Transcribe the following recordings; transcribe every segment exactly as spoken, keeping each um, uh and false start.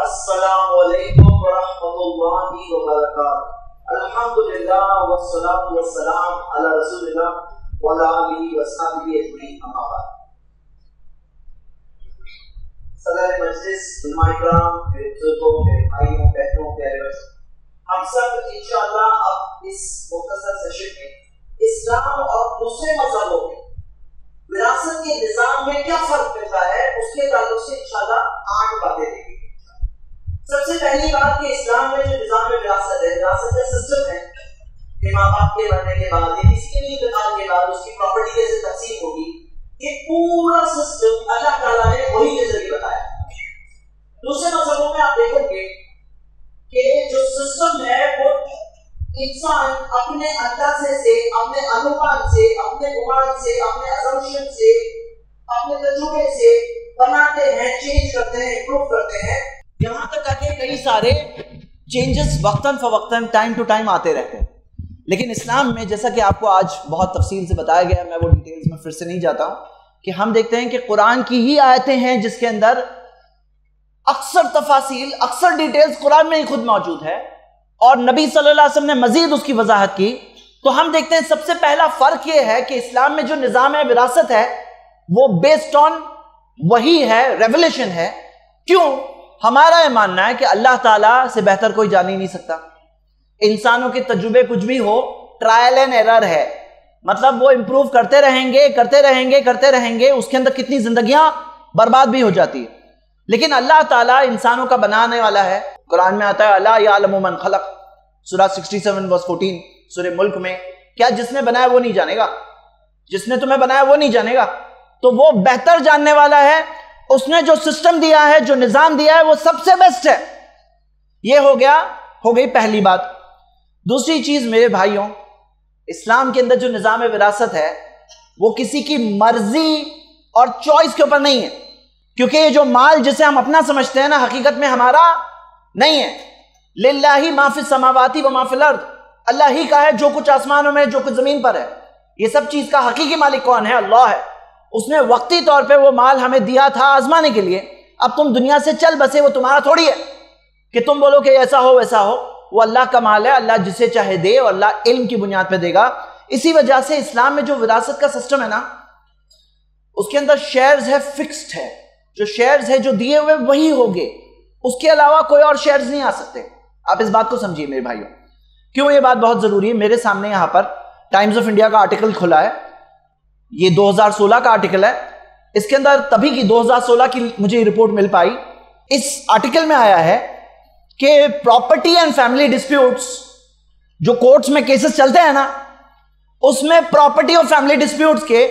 السلام علیکم ورحمۃ اللہ وبرکاتہ۔ الحمدللہ والصلاة والسلام علی رسول اللہ وعلی آلہ وصحبہ اجمعین، اما بعد۔ صدر مجلس، علماء کرام، میرے بزرگوں، میرے بھائیوں، بہنوں، پیارے بچوں، ہم سب انشاءاللہ اب اس مختصر سیشن میں اسلام اور دوسرے مذہبوں میں وراثت کے نظام میں کیا فرق ملتا ہے اس کے تعلق سے انشاءاللہ آٹھ باتیں دیکھیں گے۔ سب سے پہلی بات کہ اسلام میں جو نظام وراثت ہے، وراثت کا سسٹم ہے کہ ماں باپ کے مرنے کے بعد یا کسی کے بھی انتقال کے بعد اس کی پراپرٹی کیسے تقسیم ہوگی، یہ پورا سسٹم اللہ تعالیٰ نے وہی کے ذریعے بتایا۔ دوسرے مذہبوں میں آپ دیکھو گے کہ جو سسٹم ہے وہ انسان اپنے اندازے سے، اپنے انومان سے، اپنے گمان سے، اپنے assumption سے، اپنے تجربے سے بناتے ہیں، چینج کرتے ہیں، امپروو کرتے ہیں، یہاں تک کہ کئی سارے چینجز وقتاً فوقتاً ٹائم ٹو ٹائم آتے رہتے ہیں۔ لیکن اسلام میں جیسا کہ آپ کو آج بہت تفصیل سے بتایا گیا ہے، میں وہ ڈیٹیلز میں پھر سے نہیں جاتا ہوں، کہ ہم دیکھتے ہیں کہ قرآن کی ہی آیتیں ہیں جس کے اندر اکثر تفاصیل، اکثر ڈیٹیلز قرآن میں ہی خود موجود ہے، اور نبی صلی اللہ علیہ وسلم نے مزید اس کی وضاحت کی۔ تو ہم دیکھتے ہیں سب سے پہلا فرق یہ ہے کہ اسلام میں جو نظام ہے وراثت ہے وہ بیسڈ آن وہی ہے، ریولیشن ہے۔ کیوں؟ ہمارا یہ ماننا ہے کہ اللہ تعالیٰ سے بہتر کوئی جان ہی نہیں سکتا۔ انسانوں کے تجربے کچھ بھی ہو، ٹرائل اینڈ ایرر ہے، مطلب وہ امپروو کرتے رہیں گے کرتے رہیں گے کرتے رہیں گے، اس کے اندر کتنی زندگیاں برباد بھی ہو جاتی ہے۔ لیکن اللہ تعالیٰ انسانوں کا بنانے والا ہے۔ قرآن میں آتا ہے الا یعلم من خلق، سورہ سکسٹی سیون ورس فورٹین، سورہ ملک میں، کیا جس نے بنایا وہ نہیں جانے گا؟ جس نے تمہیں بنایا وہ نہیں جانے گا؟ تو وہ بہتر جاننے والا ہے، اس نے جو سسٹم دیا ہے، جو نظام دیا ہے وہ سب سے بیسٹ ہے۔ یہ ہو گیا، ہو گئی پہلی بات۔ دوسری چیز میرے بھائیوں، اسلام کے اندر جو نظام وراثت ہے وہ کسی کی مرضی اور چوائس کے اوپر نہیں ہے، کیونکہ یہ جو مال جسے ہم اپنا سمجھتے ہیں نا، حقیقت میں ہمارا نہیں ہے۔ للہ ما فی السماوات و ما فی الارض، اللہ ہی کا ہے جو کچھ آسمانوں میں، جو کچھ زمین پر ہے۔ یہ سب چیز کا حقیقی مالک کون ہے؟ اللہ ہے۔ اس نے وقتی طور پہ وہ مال ہمیں دیا تھا آزمانے کے لیے۔ اب تم دنیا سے چل بسے، وہ تمہارا تھوڑی ہے کہ تم بولو کہ ایسا ہو ویسا ہو، وہ اللہ کا مال ہے، اللہ جسے چاہے دے، اور اللہ علم کی بنیاد پہ دے گا۔ اسی وجہ سے اسلام میں جو وراثت کا سسٹم ہے نا، اس کے اندر شیئرز ہے، فکسڈ ہے، جو شیئرز ہے جو دیے ہوئے وہی ہوگے، اس کے علاوہ کوئی اور شیئرز نہیں آ سکتے۔ آپ اس بات کو سمجھیے میرے بھائیوں۔ کیوں یہ بات بہت ضروری ہے؟ میرے سامنے یہاں پر ٹائمز آف انڈیا کا آرٹیکل کھلا ہے، یہ دو ہزار سولہ کا آرٹیکل ہے۔ اس کے اندر تبھی کی دو ہزار سولہ کی مجھے رپورٹ مل پائی۔ اس آرٹیکل میں آیا ہے کہ پراپرٹی اینڈ فیملی ڈسپیوٹس، جو کورٹس میں کیسز چلتے ہیں نا، اس میں پراپرٹی اور فیملی ڈسپیوٹس کے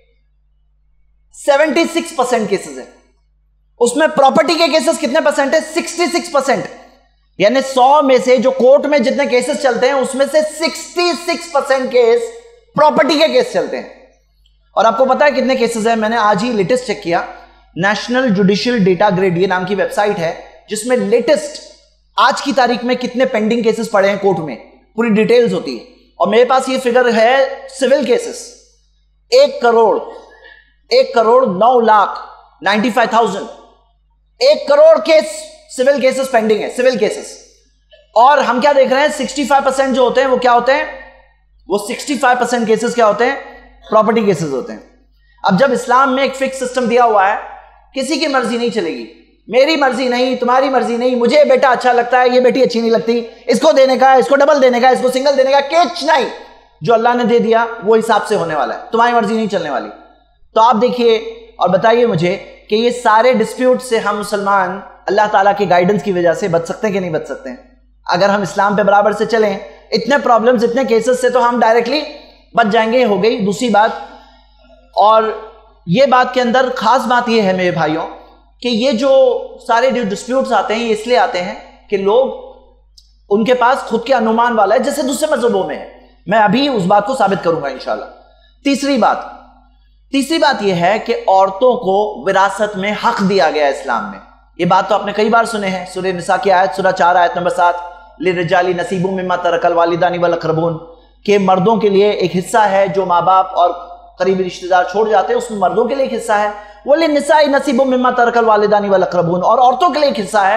سیونٹی سکس پرسینٹ کیسز ہیں۔ اس میں پراپرٹی کے کیسز کتنے پرسینٹ ہے؟ سکسٹی سکس پرسینٹ، یعنی سو میں سے جو کورٹ میں جتنے کیسز چلتے ہیں اس میں سے sixty six percent case property کے کیس چلتے ہیں۔ اور آپ کو پتا ہے کتنے کیسز ہیں؟ میں نے آج ہی لیٹسٹ چیک کیا، نیشنل جوڈیشل ڈیٹا گریڈ یہ نام کی ویب سائٹ ہے جس میں لیٹسٹ آج کی تاریخ میں کتنے پینڈنگ کیسز پڑے ہیں کورٹ میں، پوری ڈیٹیلز ہوتی ہے۔ اور میرے پاس یہ فگر ہے سول کیسز، ایک کروڑ ایک کروڑ نو لاکھ نائنٹی فائیو تھاؤزینڈ ایک crore case civil cases pending ہے، سول کیسز۔ اور ہم کیا دیکھ رہے ہیں؟ سکسٹی فائیو پرسینٹ جو ہوتے ہیں وہ کیا ہوتے ہیں؟ وہ سکسٹی فائیو پرسینٹ کیسز کیا ہوتے ہیں؟ پراپرٹی کیسز ہوتے ہیں۔ اب جب اسلام میں ایک فکس سسٹم دیا ہوا ہے، کسی کی مرضی نہیں چلے گی، میری مرضی نہیں، تمہاری مرضی نہیں، مجھے یہ بیٹا اچھا لگتا ہے، یہ بیٹی اچھی نہیں لگتی، اس کو دینے کا ہے، اس کو ڈبل دینے کا ہے، اس کو سنگل دینے کا، کچھ نہیں، جو اللہ نے دے دیا وہ حساب سے ہونے والا ہے، تمہاری مرضی نہیں چلنے والی۔ تو آپ دیکھیے اور بتائیے مجھے کہ یہ سارے ڈسپیوٹ سے ہم مسلمان اللہ تعالیٰ کی گائیڈنس کی وجہ سے بچ سکتے ہیں کہ نہیں بچ سکتے ہیں؟ اگر ہم اسلام پہ برابر سے چلیں، اتنے پرابلمز، اتنے کیسز سے تو ہم ڈائریکٹلی بچ جائیں گے۔ ہو گئی دوسری بات۔ اور یہ بات کے اندر خاص بات یہ ہے میرے بھائیوں کہ یہ جو سارے ڈسپیوٹس آتے ہیں یہ اس لیے آتے ہیں کہ لوگ ان کے پاس خود کے انومان والا ہے، جیسے دوسرے مذہبوں میں ہے۔ میں ابھی اس بات کو ثابت کروں گا انشاءاللہ۔ تیسری بات تیسری بات یہ ہے کہ عورتوں کو وراثت میں حق دیا گیا ہے اسلام میں۔ یہ بات تو آپ نے کئی بار سنے ہیں، سورہ نساء کی آیت، سورہ چار آیت نمبر سات، للرجال نصیب مما ترک الوالدان والاقربون، کہ مردوں کے لیے ایک حصہ ہے جو ماں باپ اور قریبی رشتہ دار چھوڑ جاتے ہیں، اس میں مردوں کے لیے ایک حصہ ہے۔ وَلِلنِّسَاءِ نَصِيبٌ مِّمَّا تَرَكَ الْوَالِدَانِ وَالْأَقْرَبُونَ، اور عورتوں کے لیے ایک حصہ ہے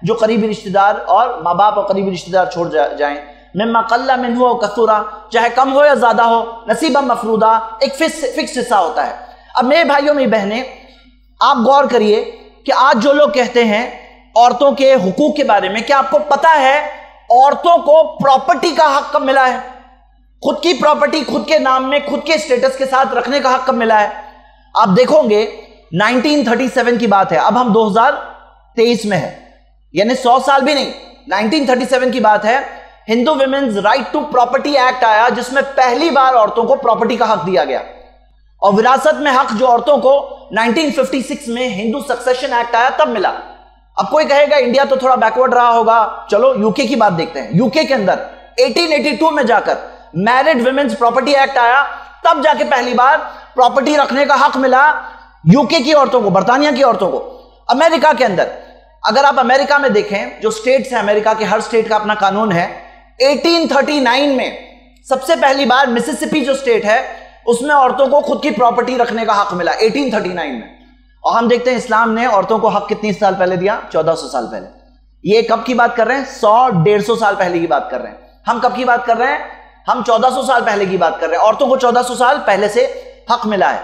جو قریبی رشتہ دار اور ماں باپ اور قریبی رشتہ دار چھوڑ جائیں. مما قل منہ و کثرا، چاہے کم ہو یا زیادہ ہو، نصیبا مفروضہ، ایک فکس حصہ ہوتا ہے. اب میرے بھائیوں میری بہنیں، آپ غور کریے کہ آج جو لوگ کہتے ہیں عورتوں کے حقوق کے بارے میں، کیا آپ کو پتا ہے عورتوں کو پراپرٹی کا حق کب ملا ہے؟ خود کی پراپرٹی خود کے نام میں خود کے اسٹیٹس کے ساتھ رکھنے کا حق کب ملا ہے؟ آپ دیکھو گے نائنٹین تھرٹی سیون کی بات ہے، اب ہم دو ہزار تیئیس میں ہے، یعنی سو سال بھی نہیں. نائنٹین تھرٹی سیون کی بات ہے، Hindu women's right to property act آیا، جس میں پہلی بار عورتوں کو پراپرٹی کا حق دیا گیا. اور وراثت میں حق جو عورتوں کو نائنٹین ففٹی سکس میں ہندو سکسیشن ایکٹ آیا تب ملا. اب کوئی کہے گا انڈیا تو تھوڑا بیکورڈ رہا ہوگا، چلو یو کے کی بات دیکھتے ہیں. یو کے کے اندر ایٹین ایٹی ٹو میں جا کر میرڈ ویمنز پراپرٹی ایکٹ آیا، تب جا کے پہلی بار پراپرٹی رکھنے کا حق ملا یو کے کی عورتوں کو، برطانیہ کی عورتوں کو. امریکہ کے اندر اگر آپ امریکہ میں دیکھیں، جو سٹیٹس ہیں امریکہ کے، ہر سٹیٹ کا اپنا قانون ہے. ایٹین تھرٹی نائن میں سب سے پہلی بار مسیسپی جو سٹیٹ ہے اس میں عورتوں کو خود کی پراپرٹی رکھنے کا حق ملا ایٹین تھرٹی نائن میں. اور ہم دیکھتے ہیں اسلام نے عورتوں کو حق کتنی سال پہلے دیا؟ چودہ سو سال پہلے. یہ کب کی بات کر رہے ہیں؟ سو ڈیڑھ سو سال پہلے کی بات کر رہے ہیں. ہم کب کی بات کر رہے ہیں؟ ہم چودہ سو سال پہلے کی بات کر رہے ہیں. عورتوں کو چودہ سو سال پہلے سے حق ملا ہے.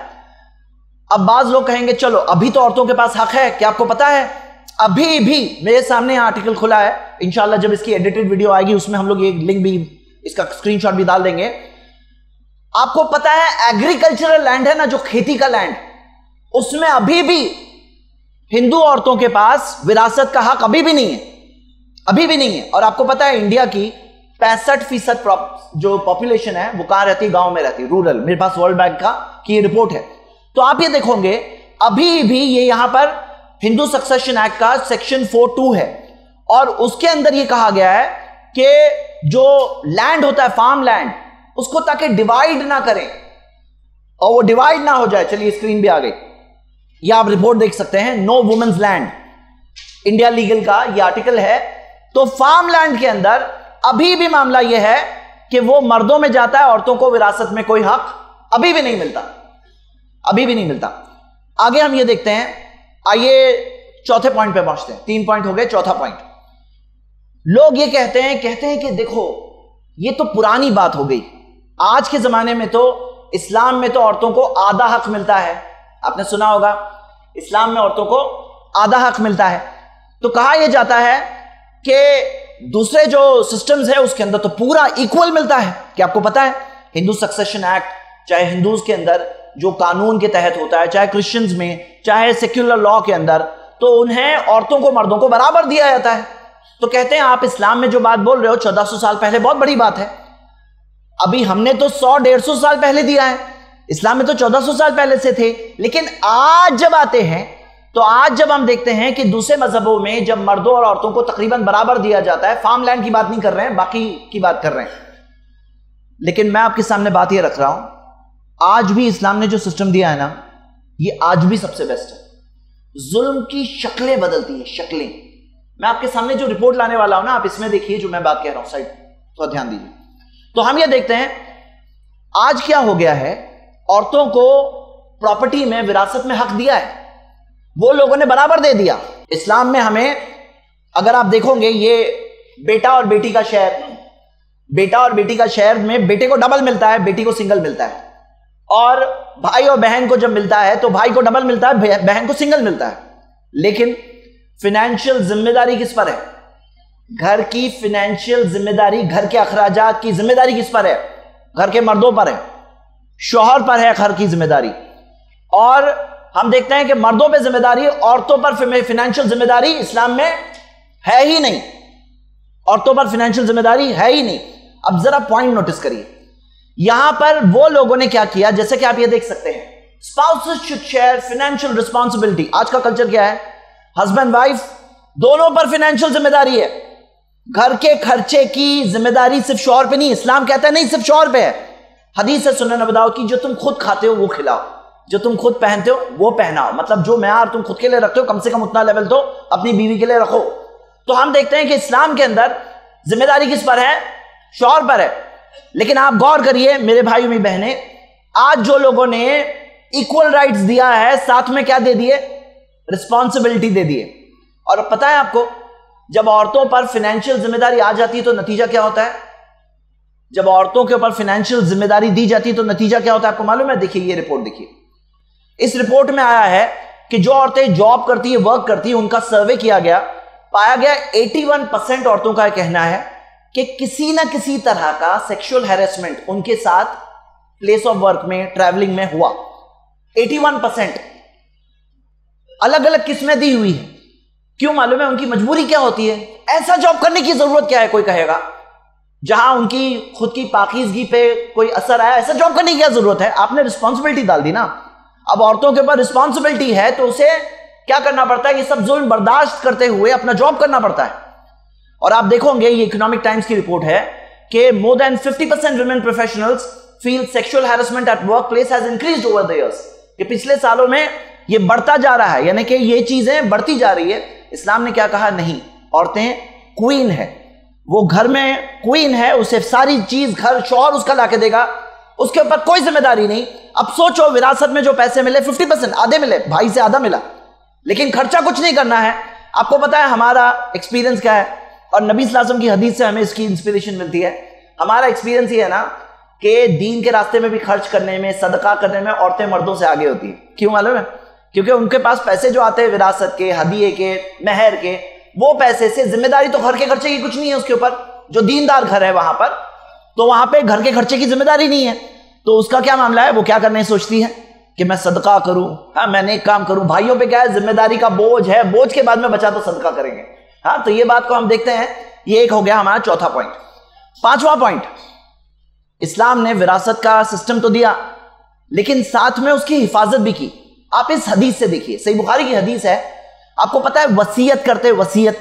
اب بعض لوگ کہیں گے چلو ابھی تو عورتوں کے پاس حق ہے. کیا آپ کو پتا ہے ابھی بھی میرے سامنے آرٹیکل کھلا ہے، انشاءاللہ جب اس کی ایڈیٹڈ ویڈیو آئے گی اس میں ہم لوگ یہ لنک بھی، اس کا اسکرین شاٹ بھی ڈال دیں گے. آپ کو پتا ہے ایگریکلچرل لینڈ ہے نا، جو کھیتی کا لینڈ، اس میں ابھی بھی ہندو عورتوں کے پاس وراثت کا حق ابھی بھی نہیں ہے، ابھی بھی نہیں ہے. اور آپ کو پتا ہے انڈیا کی پینسٹھ فیصد جو پاپولیشن ہے وہ کہاں رہتی ہے؟ گاؤں میں رہتی ہے، رورل. میرے پاس ورلڈ بینک کا کی رپورٹ ہے. تو آپ یہ دیکھو گے ابھی بھی یہ یہاں پر ہندو سکسیشن ایکٹ کا سیکشن فور ٹو ہے، اور اس کے اندر یہ کہا گیا ہے کہ جو لینڈ ہوتا ہے فارم لینڈ، اس کو تاکہ ڈیوائیڈ نہ کریں اور وہ ڈیوائیڈ نہ ہو جائے. چلیے اسکرین بھی آ گئی، یہ آپ رپورٹ دیکھ سکتے ہیں، no women's land, India legal کا یہ آرٹیکل ہے. تو فارم لینڈ کے اندر ابھی بھی معاملہ یہ ہے کہ وہ مردوں میں جاتا ہے، عورتوں کو وراثت میں کوئی حق ابھی بھی نہیں ملتا، ابھی بھی نہیں ملتا. آگے ہم یہ دیکھتے ہیں، آئیے چوتھے پوائنٹ پہ پہنچتے ہیں. تین پوائنٹ ہو گئے، چوتھا پوائنٹ. لوگ یہ کہتے ہیں کہتے ہیں کہ دیکھو یہ تو پرانی بات ہو گئی، آج کے زمانے میں تو اسلام میں تو عورتوں کو آدھا حق ملتا ہے. آپ نے سنا ہوگا اسلام میں عورتوں کو آدھا حق ملتا ہے. تو کہا یہ جاتا ہے کہ دوسرے جو سسٹمز ہیں اس کے اندر تو پورا ایکول ملتا ہے. کہ آپ کو پتا ہے ہندو سکسیشن ایکٹ، چاہے ہندوز کے اندر جو قانون کے تحت ہوتا ہے، چاہے کرسچنز میں، چاہے سیکولر لا کے اندر، تو انہیں عورتوں کو مردوں کو برابر دیا جاتا ہے. تو کہتے ہیں آپ اسلام میں جو بات بول رہے ہو چودہ سو سال پہلے بہت بڑی بات ہے، ابھی ہم نے تو سو ڈیڑھ سو سال پہلے دیا ہے، اسلام میں تو چودہ سو سال پہلے سے تھے. لیکن آج جب آتے ہیں تو آج جب ہم دیکھتے ہیں کہ دوسرے مذہبوں میں جب مردوں اور عورتوں کو تقریباً برابر دیا جاتا ہے، فارم لینڈ کی بات نہیں کر رہے ہیں، باقی کی بات کر رہے ہیں. لیکن میں آپ کے سامنے بات یہ رکھ رہا ہوں، آج بھی اسلام نے جو سسٹم دیا ہے نا، یہ آج بھی سب سے بیسٹ ہے. ظلم کی شکلیں بدلتی ہیں، شکلیں. میں آپ کے سامنے جو رپورٹ لانے والا ہوں نا، آپ اس میں دیکھیے جو میں بات کہہ رہا ہوں، سائڈ تھوڑا دھیان دیجیے. تو ہم یہ دیکھتے ہیں آج کیا ہو گیا ہے، عورتوں کو پراپرٹی میں وراثت میں حق دیا ہے، وہ لوگوں نے برابر دے دیا. اسلام میں ہمیں اگر آپ دیکھو گے یہ بیٹا اور بیٹی کا شیئر، بیٹا اور بیٹی کا شیئر میں بیٹے کو ڈبل ملتا ہے، بیٹی کو سنگل ملتا ہے. اور بھائی اور بہن کو جب ملتا ہے تو بھائی کو ڈبل ملتا ہے، بہن کو سنگل ملتا ہے. لیکن فائنینشیل ذمہ داری کس پر ہے؟ گھر کی فائنینشیل ذمہ داری، گھر کے اخراجات کی ذمہ داری کس پر ہے؟ گھر کے مردوں پر ہے، شوہر پر ہے گھر کی ذمہ داری. اور ہم دیکھتے ہیں کہ مردوں پہ ذمہ داری، عورتوں پر فائنینشیل ذمہ داری اسلام میں ہے ہی نہیں، عورتوں پر فائنینشیل ذمہ داری ہے ہی نہیں. اب ذرا پوائنٹ نوٹس کریے، یہاں پر وہ لوگوں نے کیا کیا، جیسے کہ آپ یہ دیکھ سکتے ہیں spouses should share financial responsibility. آج کا کلچر کیا ہے؟ ہسبینڈ وائف دونوں پر فائنینشیل ذمہ داری ہے. گھر کے خرچے کی ذمہ داری صرف شوہر پہ نہیں، اسلام کہتا ہے نہیں صرف شوہر پہ ہے. حدیث ہے سنن ابی داؤد کی، جو تم خود کھاتے ہو وہ کھلاؤ، جو تم خود پہنتے ہو وہ پہناؤ. مطلب جو معیار تم خود کے لیے رکھتے ہو کم سے کم اتنا لیول تو اپنی بیوی کے لیے رکھو. تو ہم دیکھتے ہیں کہ اسلام کے اندر ذمہ داری کس پر ہے؟ شوہر پر ہے. لیکن آپ غور کریے میرے بھائی میری بہنیں، آج جو لوگوں نے ایکول رائٹس دیا ہے، ساتھ میں کیا دے دیے؟ رسپانسبلٹی دے دیے. اور پتہ ہے آپ کو جب عورتوں پر فائنینشیل ذمہ داری آ جاتی ہے تو نتیجہ کیا ہوتا ہے؟ جب عورتوں کے اوپر فائنینشیل ذمہ داری دی جاتی ہے تو نتیجہ کیا ہوتا ہے؟ آپ کو معلوم ہے؟ دیکھیے یہ رپورٹ دیکھیے. اس رپورٹ میں آیا ہے کہ جو عورتیں جاب کرتی ہیں، ورک کرتی ہیں، ان کا سروے کیا گیا، پایا گیا اٹھاسی پرسنٹ عورتوں کا کہنا ہے کہ کسی نہ کسی طرح کا سیکشول ہیراسمنٹ ان کے ساتھ پلیس آف ورک میں، ٹریولنگ میں ہوا. اٹھاسی پرسنٹ الگ الگ قسمیں دی ہوئی ہیں. کیوں؟ معلوم ہے ان کی مجبوری کیا ہوتی ہے. ایسا جاب کرنے کی ضرورت کیا ہے؟ کوئی کہے گا جہاں ان کی خود کی پاکیزگی پہ کوئی اثر آیا، ایسا جاب کرنے کی کیا ضرورت ہے؟ آپ نے رسپانسبلٹی ڈال دی نا. اب عورتوں کے اوپر رسپانسبلٹی ہے تو اسے کیا کرنا پڑتا ہے؟ یہ سب ظلم برداشت کرتے ہوئے اپنا جاب کرنا پڑتا ہے. اور آپ دیکھو گے یہ اکنامک ٹائمز کی رپورٹ ہے کہ more than fifty percent women professionals feel sexual harassment at work place has increased over the years. کہ پچھلے سالوں میں یہ بڑھتا جا رہا ہے، یعنی کہ یہ چیزیں بڑھتی جا رہی ہے. اسلام نے کیا کہا؟ نہیں، عورتیں کوئین ہے، وہ گھر میں کوئین ہے، اسے ساری چیز گھر شوہر اس کا لا کے دے گا، اس کے اوپر کوئی ذمہ داری نہیں. اب سوچو وراثت میں جو پیسے ملے ففٹی پرسینٹ آدھے ملے، بھائی سے آدھا ملا، لیکن خرچہ کچھ نہیں کرنا ہے. آپ کو پتا ہے ہمارا ایکسپیرینس کیا ہے، اور نبی صلی اللہ علیہ وسلم کی حدیث سے ہمیں اس کی انسپیریشن ملتی ہے. ہمارا ایکسپیرینس یہ ہے نا کہ دین کے راستے میں بھی خرچ کرنے میں، صدقہ کرنے میں عورتیں مردوں سے آگے ہوتی ہیں. کیوں معلوم ہے؟ کیونکہ ان کے پاس پیسے جو آتے ہیں وراثت کے، ہدیے کے، مہر کے، وہ پیسے سے ذمہ داری تو گھر کے خرچے کی کچھ نہیں ہے اس کے اوپر. جو دیندار گھر ہے وہاں پر تو وہاں پہ گھر کے خرچے کی ذمہ داری نہیں ہے. تو اس کا کیا معاملہ ہے؟ وہ کیا کرنے سوچتی ہے کہ میں صدقہ کروں، ہاں میں نیک کام کروں. بھائیوں پہ کیا ہے؟ ذمہ داری کا بوجھ ہے، بوجھ کے بعد میں بچا تو صدقہ کریں گے. ہاں تو یہ بات کو ہم دیکھتے ہیں. یہ ایک ہو گیا ہمارا چوتھا پوائنٹ. پانچواں پوائنٹ، اسلام نے وراثت کا سسٹم تو دیا لیکن ساتھ میں اس کی حفاظت بھی کی. آپ اس حدیث سے دیکھیے، صحیح بخاری کی حدیث ہے. آپ کو پتا ہے وصیت کرتے، وصیت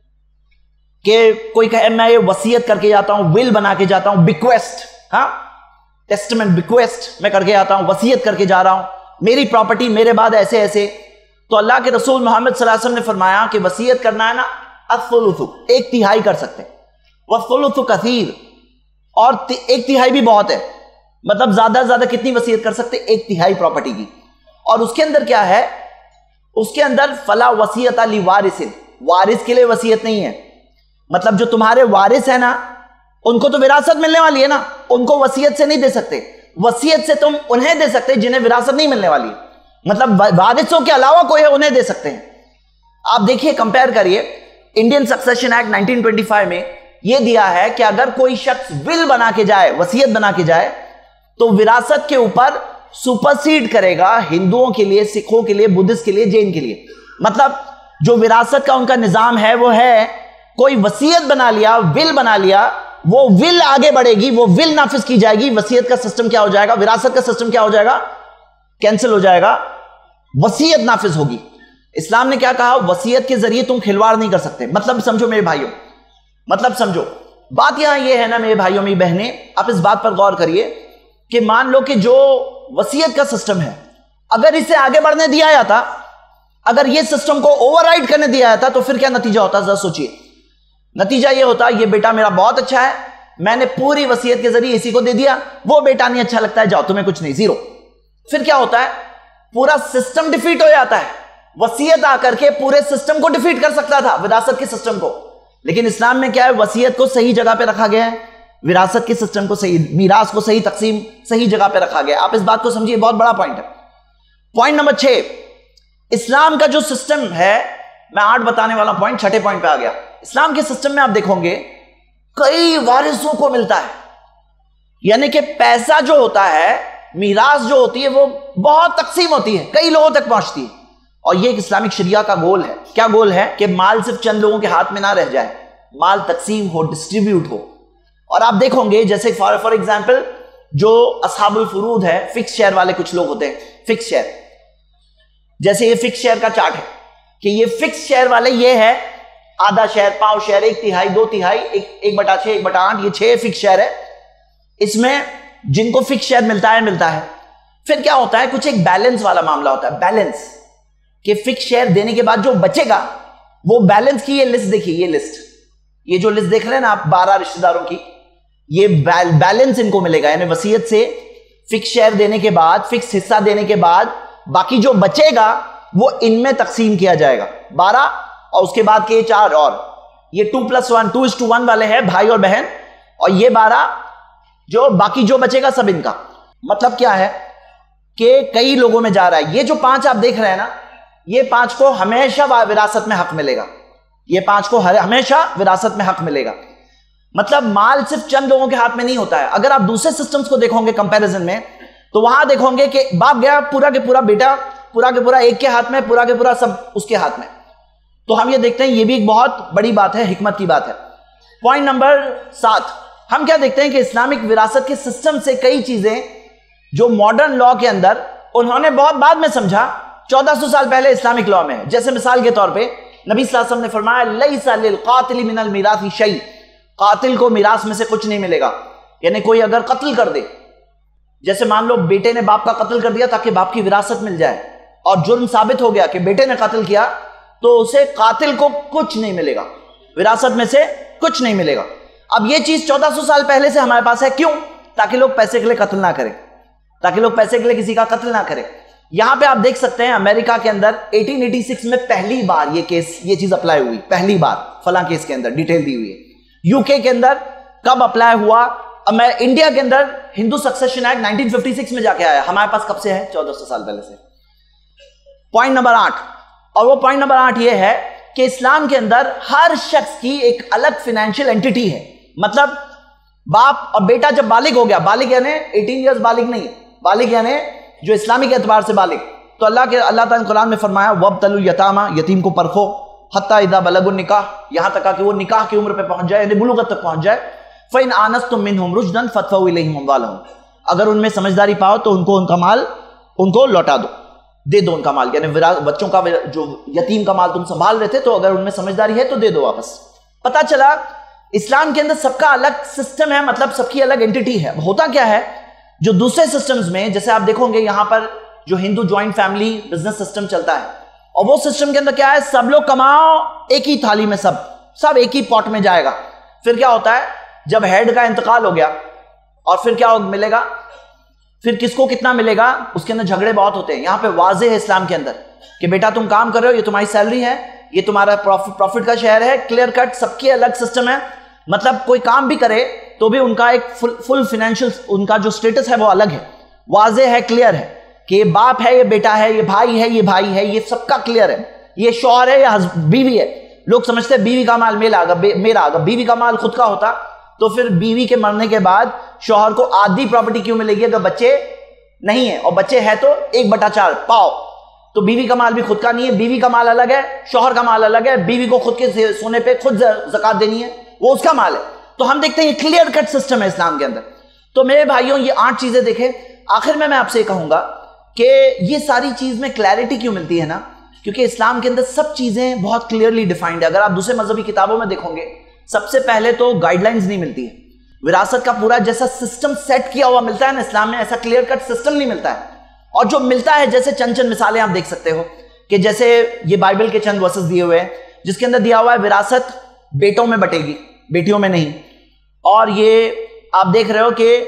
کہ کوئی کہے میں یہ وصیت کر کے جاتا ہوں، ول بنا کے جاتا ہوں، بیکویسٹ، ہاں ٹیسٹمنٹ بیکویسٹ میں کر کے جاتا ہوں، وصیت کر کے جا رہا ہوں، میری پراپرٹی میرے بعد ایسے ایسے. تو اللہ کے رسول محمد صلی اللہ علیہ وسلم نے فرمایا کہ وصیت کرنا ہے نا الثلث، ایک تہائی کر سکتے ہیں. والثلث کثیر، اور ایک تہائی بھی بہت ہے. مطلب زیادہ سے زیادہ کتنی وصیت کر سکتے؟ ایک تہائی پراپرٹی کی. اور اس کے اندر کیا ہے؟ اس کے اندر فلا وصیت لوارث، وارث کے لیے وصیت نہیں ہے. مطلب جو تمہارے وارث ہیں نا ان کو تو وراثت ملنے والی ہے نا، ان کو وصیت سے نہیں دے سکتے. وصیت سے تم انہیں دے سکتے جنہیں وراثت نہیں ملنے والی. مطلب وارثوں کے علاوہ کوئی ہے انہیں دے سکتے ہیں. آپ دیکھیے کمپیئر کریے، Indian succession act nineteen twenty five میں یہ دیا ہے کہ اگر کوئی شخص ول بنا کے جائے، وصیت بنا کے جائے، تو وراثت کے اوپر سپرسیڈ کرے گا ہندوؤں کے لیے، سکھوں کے لیے، بدھسٹ کے لیے، جین کے لیے. مطلب جو وراثت کا ان کا نظام ہے وہ ہے کوئی وصیت بنا لیا، ول بنا لیا، وہ ول آگے بڑھے گی، وہ ول نافذ کی جائے گی. وصیت کا سسٹم کیا ہو جائے گا؟ وراثت کا سسٹم کیا ہو جائے گا؟ کینسل ہو جائے گا، وصیت نافذ ہوگی. اسلام نے کیا کہا؟ وصیت کے ذریعے تم کھلواڑ نہیں کر سکتے. مطلب سمجھو میرے بھائیوں، مطلب سمجھو بات یہاں یہ ہے نا میرے بھائیوں میری بہنیں، آپ اس بات پر غور کریے کہ مان لو کہ جو وصیت کا سسٹم ہے اگر اسے آگے بڑھنے دیا جاتا، اگر یہ سسٹم کو اوور رائڈ کرنے دیا جاتا تو پھر کیا نتیجہ ہوتا؟ ذرا سوچئے. نتیجہ یہ ہوتا یہ بیٹا میرا بہت اچھا ہے، میں نے پوری وصیت کے ذریعے اسی کو دے دیا، وہ بیٹا نہیں اچھا لگتا ہے، جاؤ تمہیں کچھ نہیں، زیرو. پھر کیا ہوتا ہے؟ پورا سسٹم ڈیفیٹ ہو جاتا ہے. وصیت آ کر کے پورے سسٹم کو ڈیفیٹ کر سکتا تھا، وراثت کے سسٹم کو. لیکن اسلام میں کیا ہے؟ وصیت کو صحیح جگہ پہ رکھا گیا ہے، وراثت کے سسٹم کو صحیح، میراث کو صحیح تقسیم صحیح جگہ پہ رکھا گیا. آپ اس بات کو سمجھیے، بہت بڑا پوائنٹ ہے. پوائنٹ نمبر چھ، اسلام کا جو سسٹم ہے، میں آٹھ بتانے والا پوائنٹ چھٹے پوائنٹ پہ آ گیا. اسلام کے سسٹم میں آپ دیکھو گے کئی وارثوں کو ملتا ہے، یعنی کہ پیسہ جو ہوتا ہے، میراث جو ہوتی ہے وہ بہت تقسیم ہوتی ہے، کئی لوگوں تک پہنچتی ہے. اور یہ ایک اسلامک شریعہ کا گول ہے. کیا گول ہے؟ کہ مال صرف چند لوگوں کے ہاتھ میں نہ رہ جائے، مال تقسیم ہو، ڈسٹریبیوٹ ہو. اور آپ دیکھو گے جیسے فار فار ایگزامپل جو اصحاب الفروض ہے، فکس شیئر والے کچھ لوگ ہوتے ہیں، فکس شیئر. جیسے یہ فکس شیئر کا چارٹ ہے کہ یہ فکس شیئر والے یہ ہے آدھا شیئر، پاؤ شیئر، ایک تہائی، دو تہائی، ایک ایک بٹا چھ، ایک بٹا آٹھ، یہ چھ فکس شیئر ہے. اس میں جن کو فکس شیئر ملتا ہے ملتا ہے. پھر کیا ہوتا ہے؟ کچھ ایک بیلنس والا معاملہ ہوتا ہے، بیلنس، کہ فکس شیئر دینے کے بعد جو بچے گا وہ بیلنس کی یہ لسٹ دیکھیے، یہ لسٹ، یہ جو لسٹ دیکھ رہے ہیں نا آپ بارہ رشتہ داروں کی، یہ بیلنس ان کو ملے گا. یعنی وصیت سے فکس شیئر دینے کے بعد، فکس حصہ دینے کے بعد باقی جو بچے گا وہ ان میں تقسیم کیا جائے گا، بارہ اور اس کے بعد کے چار اور. یہ two plus one two is to one والے ہیں بھائی اور بہن, اور یہ بارہ جو باقی جو بچے گا سب ان کا. مطلب کیا ہے کہ کئی لوگوں میں جا رہا ہے. یہ جو پانچ آپ دیکھ رہے ہیں نا, یہ پانچ کو ہمیشہ وراثت میں حق ملے گا. یہ پانچ کو ہمیشہ وراثت میں حق ملے گا. مطلب مال صرف چند لوگوں کے ہاتھ میں نہیں ہوتا ہے. اگر آپ دوسرے سسٹمز کو دیکھو گے کمپیریزن میں, تو وہاں دیکھو گے کہ باپ گیا پورا کے پورا بیٹا پورا کے پورا ایک کے ہاتھ میں, پورا کے پورا سب اس کے ہاتھ میں. تو ہم یہ دیکھتے ہیں, یہ بھی ایک بہت بڑی بات ہے, حکمت کی بات ہے. پوائنٹ نمبر سات, ہم کیا دیکھتے ہیں کہ اسلامک وراثت کے سسٹم سے کئی چیزیں جو ماڈرن لا کے اندر انہوں نے بہت بعد میں سمجھا, چودہ سو سال پہلے اسلامک لا میں. جیسے مثال کے طور پہ نبی صلی اللہ علیہ وسلم نے فرمایا لیس للقاتل من المیراث شیء, قاتل کو میراث میں سے کچھ نہیں ملے گا. یعنی کوئی اگر قتل کر دے, جیسے مان لو بیٹے نے باپ کا قتل کر دیا تاکہ باپ کی وراثت مل جائے, اور جرم ثابت ہو گیا کہ بیٹے نے قتل کیا, تو اسے قاتل کو کچھ نہیں ملے گا, وراثت میں سے کچھ نہیں ملے گا. اب یہ چیز چودہ سو سال پہلے سے ہمارے پاس ہے. کیوں؟ تاکہ لوگ پیسے کے لیے قتل نہ کریں, تاکہ لوگ پیسے کے لیے کسی کا قتل نہ کریں. یہاں پہ آپ دیکھ سکتے ہیں امریکہ کے اندر اٹھارہ سو چھیاسی میں پہلی بار یہ کیس یہ چیز اپلائی ہوئی, پہلی بار فلاں کیس کے اندر ڈیٹیل دی ہوئی ہے. یو کے کے اندر کب اپلائی ہوا؟ انڈیا کے اندر Hindu succession act nineteen fifty six میں جا کے آیا. ہمارے پاس کب سے ہے؟ چودہ سو سال پہلے سے. پوائنٹ نمبر آٹھ, اور وہ پوائنٹ نمبر آٹھ یہ ہے کہ اسلام کے اندر ہر شخص کی ایک الگ فائنینشیل اینٹیٹی ہے. مطلب باپ اور بیٹا جب بالغ ہو گیا, بالغ یعنی اٹھارہ ایئرز بالغ نہیں, بالغ یعنی جو اسلامی کے اعتبار سے بالغ, تو اللہ کے اللہ تعالیٰ نے قرآن میں فرمایا وَابْتَلُوا الْيَتَامَى, یتیم کو پرکھو, حَتَّى اِذَا بَلَغُوا النِّكَاحَ, یہاں تک کہ وہ نکاح کی عمر پہ پہنچ جائے, یعنی بلوغت تک پہنچ جائے. فَإِنْ آنَسْتُم مِّنْهُمْ رُشْدًا فَادْفَعُوا إِلَيْهِمْ أَمْوَالَهُمْ, اگر ان میں سمجھداری پاؤ تو ان کو ان کا مال ان کو لوٹا دو, دے دو ان کا مال. یعنی بچوں کا جو یتیم کا مال تم سنبھال رہے تھے, تو اگر ان میں سمجھداری ہے تو دے دو واپس. پتہ چلا اسلام کے اندر سب کا الگ سسٹم ہے, مطلب سب کی الگ اینٹیٹی ہے. ہوتا کیا ہے, جو دوسرے سسٹمز میں جیسے آپ دیکھو گے یہاں پر جو Hindu joint family business system چلتا ہے, اور وہ سسٹم کے اندر کیا ہے, سب لوگ کماؤ ایک ہی تھالی میں, سب سب ایک ہی پاٹ میں جائے گا. پھر کیا ہوتا ہے, جب ہیڈ کا انتقال ہو گیا اور پھر کیا ملے گا, پھر کس کو کتنا ملے گا, اس کے اندر جھگڑے بہت ہوتے ہیں. یہاں پہ واضح ہے اسلام کے اندر کہ بیٹا تم کام کر رہے ہو, یہ تمہاری سیلری ہے, یہ تمہارا پروفٹ کا شیئر ہے, کلیئر کٹ, سب کی الگ سسٹم ہے. مطلب کوئی کام بھی کرے تو بھی ان کا ایک فل فائنینشیل ان کا جو سٹیٹس ہے وہ الگ ہے, واضح ہے, کلیئر ہے کہ یہ باپ ہے, یہ بیٹا ہے, یہ بھائی ہے, یہ بھائی ہے, یہ سب کا کلیئر ہے. یہ شوہر ہے یا بیوی ہے. لوگ سمجھتے ہیں بیوی کا مال میرا آگا میرا آگا بیوی کا مال خود کا ہوتا تو پھر بیوی کے مرنے کے بعد شوہر کو آدھی پراپرٹی کیوں ملے گی اگر بچے نہیں ہیں, اور بچے ہیں تو ایک بٹا چار پاؤ. تو بیوی کا مال بھی خود کا نہیں ہے, بیوی کا مال الگ ہے, شوہر کا مال الگ ہے. بیوی کو خود کے سونے پہ خود زکات دینی ہے, وہ اس کا مال ہے. تو ہم دیکھتے ہیں یہ کلیئر کٹ سسٹم ہے اسلام کے اندر. تو میرے بھائیوں یہ آٹھ چیزیں دیکھیں. آخر میں میں آپ سے یہ کہوں گا کہ یہ ساری چیز میں کلیئرٹی کیوں ملتی ہے نا, کیونکہ اسلام کے اندر سب چیزیں بہت کلیئرلی ڈیفائنڈ ہے. اگر آپ دوسرے مذہبی کتابوں میں دیکھو گے, سب سے پہلے تو گائیڈ لائنز نہیں ملتی ہے, وراثت کا پورا جیسا سسٹم سیٹ کیا ہوا ملتا ہے نا اسلام میں, ایسا کلیئر کٹ سسٹم نہیں ملتا ہے. اور جو ملتا ہے جیسے چند چند مثالیں آپ دیکھ سکتے ہو کہ جیسے یہ بائبل کے چند ورسز دیے ہوئے ہیں جس کے اندر دیا ہوا ہے وراثت بیٹوں میں بٹے گی, بیٹیوں میں نہیں. اور یہ آپ دیکھ رہے ہو کہ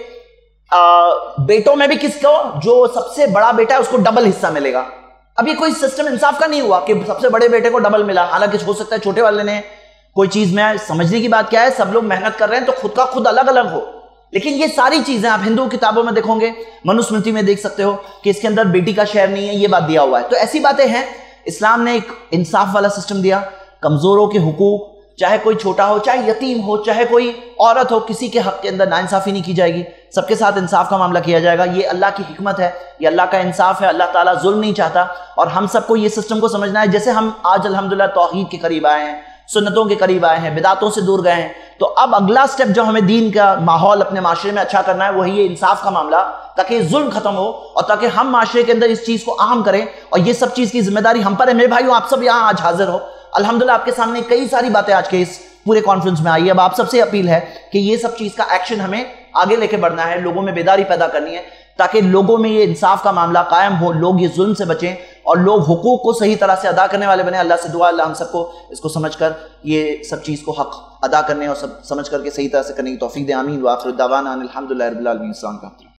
بیٹوں میں بھی کس کو, جو سب سے بڑا بیٹا ہے اس کو ڈبل حصہ ملے گا. اب یہ کوئی سسٹم انصاف کا نہیں ہوا کہ سب سے بڑے بیٹے کو ڈبل ملا, حالانکہ ہو سکتا ہے چھوٹے والے نے کوئی چیز میں. سمجھنے کی بات کیا ہے, سب لوگ محنت کر رہے ہیں تو خود کا خود الگ الگ ہو. لیکن یہ ساری چیزیں آپ ہندو کتابوں میں دیکھو گے, منوسمرتی میں دیکھ سکتے ہو کہ اس کے اندر بیٹی کا شیئر نہیں ہے, یہ بات دیا ہوا ہے. تو ایسی باتیں ہیں. اسلام نے ایک انصاف والا سسٹم دیا, کمزوروں کے حقوق, چاہے کوئی چھوٹا ہو, چاہے یتیم ہو, چاہے کوئی عورت ہو, کسی کے حق کے اندر ناانصافی نہیں کی جائے گی, سب کے ساتھ انصاف کا معاملہ کیا جائے گا. یہ اللہ کی حکمت ہے, یہ اللہ کا انصاف ہے. اللہ تعالیٰ ظلم نہیں چاہتا, اور ہم سب کو یہ سسٹم کو سمجھنا ہے. جیسے ہم آج الحمدللہ توحید کے قریب آئے ہیں, سنتوں کے قریب آئے ہیں, بدعتوں سے دور گئے ہیں, تو اب اگلا سٹیپ جو ہمیں دین کا ماحول اپنے معاشرے میں اچھا کرنا ہے وہی یہ انصاف کا معاملہ, تاکہ ظلم ختم ہو اور تاکہ ہم معاشرے کے اندر اس چیز کو عام کریں. اور یہ سب چیز کی ذمہ داری ہم پر ہے. میرے بھائیوں, آپ سب یہاں آج حاضر ہو, الحمدللہ آپ کے سامنے کئی ساری باتیں آج کے اس پورے کانفرنس میں آئی ہے. اب آپ سب سے اپیل ہے کہ یہ سب چیز کا ایکشن ہمیں آگے لے کے بڑھنا ہے, لوگوں میں بیداری پیدا کرنی ہے, تاکہ لوگوں میں یہ انصاف کا معاملہ قائم ہو, لوگ یہ ظلم سے بچیں اور لوگ حقوق کو صحیح طرح سے ادا کرنے والے بنے. اللہ سے دعا, اللہ ہم سب کو اس کو سمجھ کر یہ سب چیز کو حق ادا کرنے اور سب سمجھ کر کے صحیح طرح سے کرنے کی توفیق دے. آمین. وآخر دعوانا ان الحمدللہ رب العالمین. السلام علیکم.